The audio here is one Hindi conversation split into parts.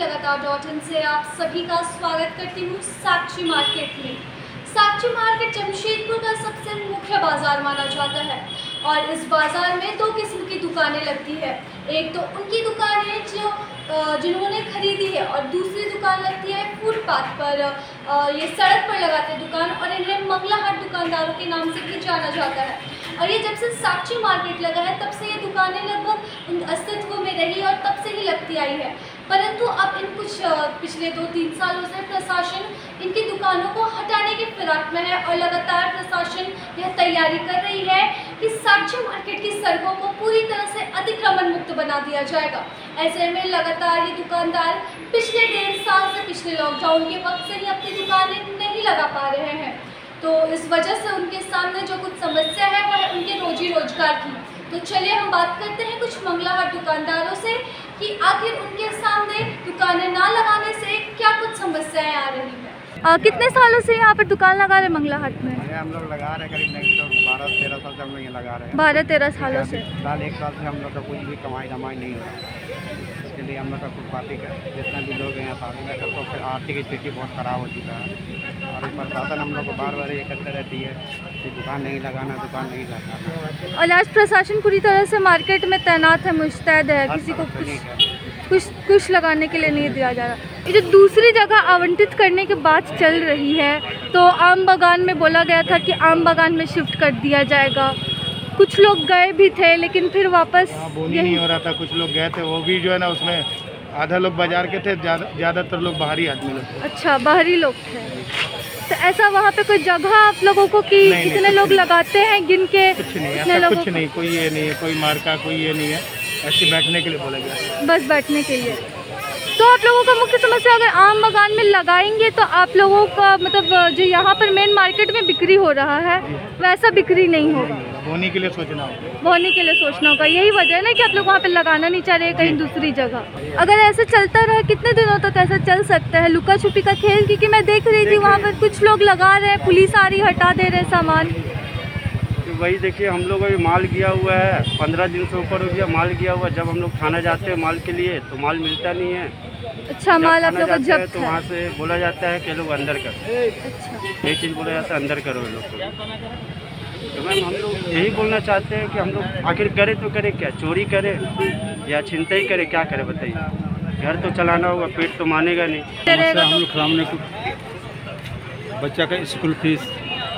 लगातार.in से आप सभी का स्वागत करती हूँ साक्षी मार्केट में। साक्षी मार्केट जमशेदपुर का सबसे मुख्य बाज़ार माना जाता है और इस बाज़ार में दो किस्म की दुकानें लगती है। एक तो उनकी दुकानें जिन्होंने खरीदी है और दूसरी दुकान लगती है फुटपाथ पर, ये सड़क पर लगाते हैं दुकान और इन्हें मंगला हाट दुकानदारों के नाम से भी जाना जाता है। और ये जब से साक्षी मार्केट लगा है तब से ये दुकानें लगभग अस्तित्व में रही और तब से ही लगती आई है, परंतु अब इन कुछ पिछले 2-3 सालों से प्रशासन इनकी दुकानों को हटाने की फिराक में है और लगातार प्रशासन यह तैयारी कर रही है कि साक्षी मार्केट की सड़कों को पूरी तरह से अतिक्रमण मुक्त बना दिया जाएगा। ऐसे में लगातार ये दुकानदार पिछले 1.5 साल से पिछले लॉकडाउन के वक्त से ही अपनी दुकानें नहीं लगा पा रहे हैं, तो इस वजह से उनके सामने जो कुछ समस्या है वह है उनके रोजी रोजगार की। तो चलिए हम बात करते हैं कुछ मंगला हाट दुकानदारों से कि आखिर उनके सामने दुकानें ना लगाने से क्या कुछ समस्याएं आ रही है। कितने सालों से यहाँ पर दुकान लगा रहे मंगला हाट में? हम लोग लगा रहे करीब 12-13 साल से हम लोग यहाँ लगा रहे हैं। 12-13 सालों से। एक साल से हम लोग का कुछ भी कमाई नहीं हो रहा है, इसके लिए हम लोग का फुटपाथी का जितना भी लोग यहाँ पाते हैं सबको फिर आर्थिक स्थिति बहुत ख़राब हो चुका है और प्रशासन हम लोग को बार ये करते रहती है कि दुकान नहीं लगाना। और आज प्रशासन पूरी तरह से मार्केट में तैनात है, मुस्तैद है, किसी को कुछ लगाने के लिए नहीं दिया जा रहा। ये जो दूसरी जगह आवंटित करने की बात चल रही है तो आम बागान में बोला गया था कि आम बागान में शिफ्ट कर दिया जाएगा। कुछ लोग गए भी थे लेकिन फिर वापस बोनी नहीं हो रहा था। कुछ लोग गए थे, वो भी जो है ना उसमें आधा लोग बाजार के थे, ज़्यादातर लोग बाहरी आदमी लोग। अच्छा, बाहरी लोग थे। तो ऐसा वहाँ पे कोई जगह आप लोगों को कि इतने लोग लगाते हैं गिन के? कुछ नहीं, ऐसा कुछ नहीं, कोई ये नहीं है, कोई मार्का कोई ये नहीं है, ऐसे बैठने के लिए बोला गया, बस बैठने के लिए। तो आप लोगों का मुख्य समस्या अगर आम बागान में लगाएंगे तो आप लोगों का मतलब जो यहाँ पर मेन मार्केट में बिक्री हो रहा है वैसा बिक्री नहीं होगा। बोनी के लिए सोचना होगा, बोनी के लिए सोचना होगा। यही वजह है ना कि आप लोग वहाँ पे लगाना नहीं चाह रहे कहीं दूसरी जगह। अगर ऐसे चलता रहा कितने दिनों तक ऐसा चल सकता है लुका छुपी का खेल? क्योंकि मैं देख रही थी वहाँ पर कुछ लोग लगा रहे हैं, पुलिस आ रही हटा दे रहे सामान। वही देखिए, हम लोग अभी माल किया हुआ है, 15 दिन से ऊपर हो गया माल किया हुआ। जब हम लोग थाना जाते हैं माल के लिए तो माल मिलता नहीं है। अच्छा, माल आप लोग जब तो वहाँ से बोला जाता है कि लोग अंदर करो। अच्छा, यही चीज़ बोला जाता है अंदर करो लोग को। तो मैम हम लोग यही बोलना चाहते हैं कि हम लोग आखिर करें तो करें क्या, चोरी करें या छिनतई करें, क्या करें बताइए? घर तो चलाना होगा, पेट तो मानेगा नहीं। हम लोग सामने बच्चा का स्कूल फीस,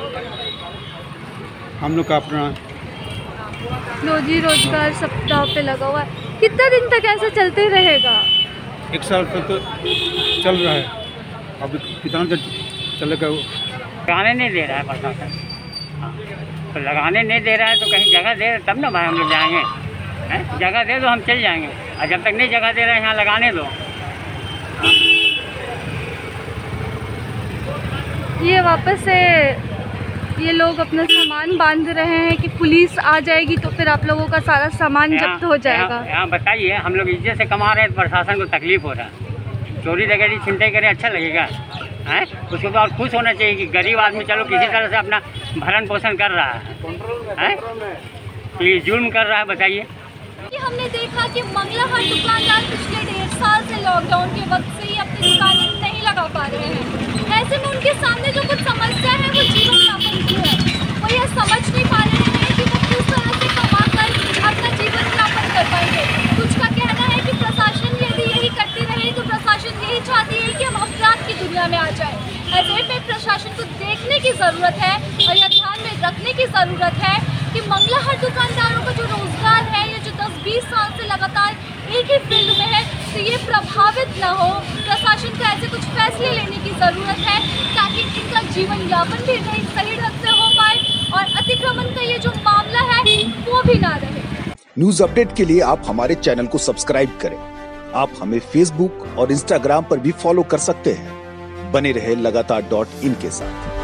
हम लोग का अपना रोजी रोजगार सब दांव पे लगा हुआ है। कितना दिन तक ऐसा चलते रहेगा? 1 साल तक तो चल रहा है, अब कितना दिन चलेगा? लगाने नहीं दे रहा है प्रशासन। हाँ, तो लगाने नहीं दे रहा है तो कहीं जगह दे तब ना भाई हम लोग जाएंगे। हैं, जगह दे दो हम चल जाएंगे, और जब तक नहीं जगह दे रहे हैं यहाँ लगाने दो। ये वापस से ये लोग अपना सामान बांध रहे हैं कि पुलिस आ जाएगी तो फिर आप लोगों का सारा सामान जब्त हो जाएगा। यहाँ बताइए, हम लोग इज्जत से कमा रहे हैं तो प्रशासन को तकलीफ हो रहा है। चोरी डकैती छिनतई करें अच्छा लगेगा? हैं, उसको तो और खुश होना चाहिए कि गरीब आदमी चलो किसी तरह से अपना भरण पोषण कर रहा है, ये जुल्म कर रहा है। बताइए, हमने देखा कि मंगला हाट दुकानदार पिछले 1.5 साल से लॉकडाउन के वक्त से ही अपनी दुकानें नहीं लगा पा रहे हैं। ऐसे में उनके सामने जो कुछ समस्या है वो जीवन यापन की है। वो यह समझ नहीं पा रहे हैं कि वो किस तरह से कमा कर अपना जीवन यापन कर पाएंगे। कुछ का कहना है कि प्रशासन यदि यही करती रहे तो प्रशासन यही चाहती है कि हम अपराध की दुनिया में आ जाए। ऐसे में प्रशासन को देखने की ज़रूरत है और यह ध्यान में रखने की ज़रूरत है कि मंगला हाट दुकानदारों का जो रोजगार है ये जो 10-20 साल से लगातार एक ही फील्ड में है तो ये प्रभावित न हो। प्रशासन को ऐसे कुछ फैसले लेने की ज़रूरत है ताकि इनका जीवन यापन भी सही ढंग से हो पाए और अतिक्रमण का ये जो मामला है वो भी ना रहे। न्यूज अपडेट के लिए आप हमारे चैनल को सब्सक्राइब करें। आप हमें फेसबुक और इंस्टाग्राम पर भी फॉलो कर सकते हैं। बने रहे लगातार.in के साथ।